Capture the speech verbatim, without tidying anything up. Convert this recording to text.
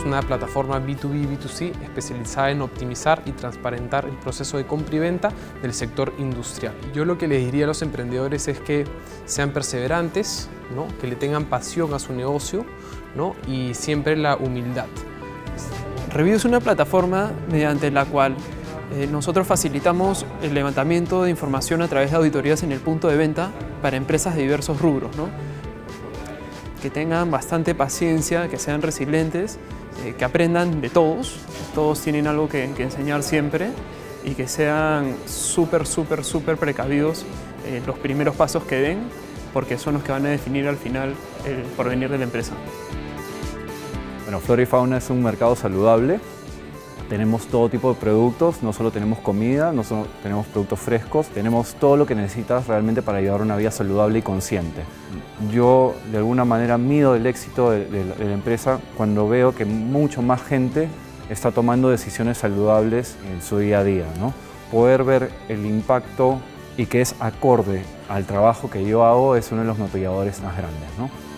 una plataforma B dos B y B dos C especializada en optimizar y transparentar el proceso de compra y venta del sector industrial. Yo lo que les diría a los emprendedores es que sean perseverantes, ¿no? Que le tengan pasión a su negocio, ¿no? Y siempre la humildad. Review es una plataforma mediante la cual eh, nosotros facilitamos el levantamiento de información a través de auditorías en el punto de venta para empresas de diversos rubros, ¿no? Que tengan bastante paciencia, que sean resilientes, eh, que aprendan de todos, todos tienen algo que, que enseñar siempre y que sean súper, súper, súper precavidos en los primeros pasos que den, porque son los que van a definir al final el porvenir de la empresa. Bueno, Flora y Fauna es un mercado saludable. Tenemos todo tipo de productos, no solo tenemos comida, no solo tenemos productos frescos, tenemos todo lo que necesitas realmente para llevar una vida saludable y consciente. Yo de alguna manera mido el éxito de, de, de la empresa cuando veo que mucho más gente está tomando decisiones saludables en su día a día, ¿no? Poder ver el impacto y que es acorde al trabajo que yo hago es uno de los motivadores más grandes, ¿no?